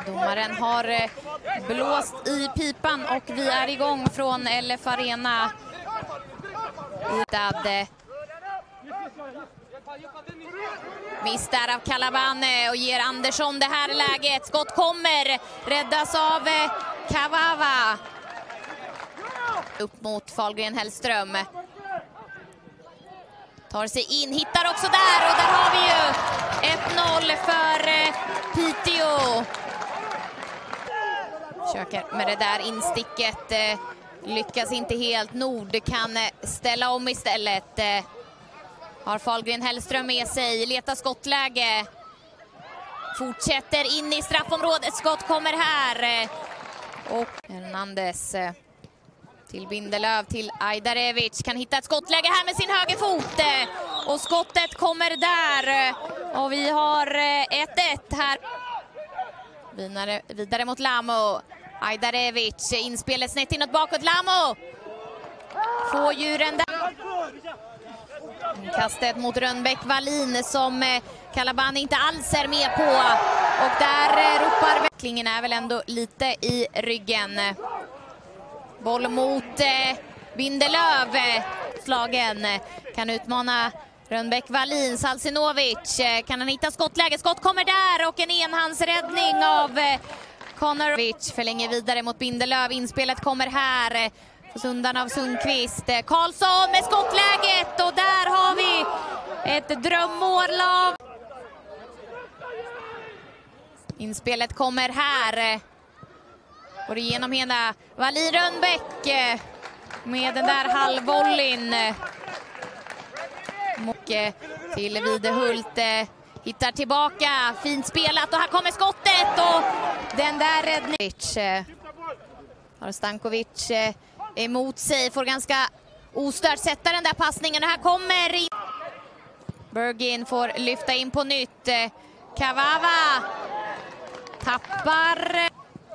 Domaren har blåst i pipan och vi är igång från LF Arena. Miss där av Calabane och ger Andersson det här läget. Skott kommer, räddas av Kavava. Upp mot Fahlgren Hellström. Tar sig in, hittar också där och där har vi ju 1-0 för Piteå. Försöker med det där insticket, lyckas inte helt. Nord kan ställa om istället. Har Fahlgren Hellström med sig, letar skottläge. Fortsätter in i straffområdet, skott kommer här. Och Hernandez till Bindelöv, till Ajdarevic. Kan hitta ett skottläge här med sin högerfot. Och skottet kommer där. Och vi har 1-1 här. Vidare mot Lamo. Ajdarevic, inspelet snett inåt bakåt. Lamo får djuren där. Kastet mot Rönnbäck Wallin som Calabane inte alls är med på. Och där ropar verklingen är väl ändå lite i ryggen. Boll mot Bindelöv. Slagen kan utmana Rönnbäck Wallin. Salsinovic, kan han hitta skottläge? Skott kommer där och en enhandsräddning av Conorovic. Förlänger vidare mot Bindelöv. Inspelet kommer här. Undan av Sundqvist. Karlsson med skottläget och där har vi ett drömmål av. Inspelet kommer här. Går igenom hela Wallin Rönnbäck med den där halvvolleyn. Mocke till Videhult. Hittar tillbaka. Fint spelat och här kommer skottet och den där räddningen. Har Stankovic emot sig. Får ganska ostört sätta den där passningen. Och här kommer in. Bergin får lyfta in på nytt. Kavava tappar.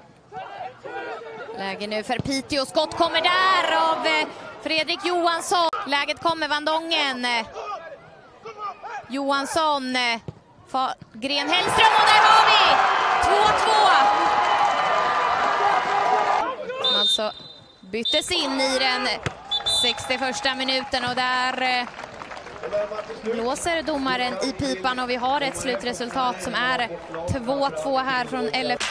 Läge nu för Piteå. Skott kommer där av Fredrik Johansson. Läget kommer Vandången. Johansson. Gren Hellström och där har vi 2-2. Alltså byttes in i den 61:a minuten och där blåser domaren i pipan och vi har ett slutresultat som är 2-2 här från LF.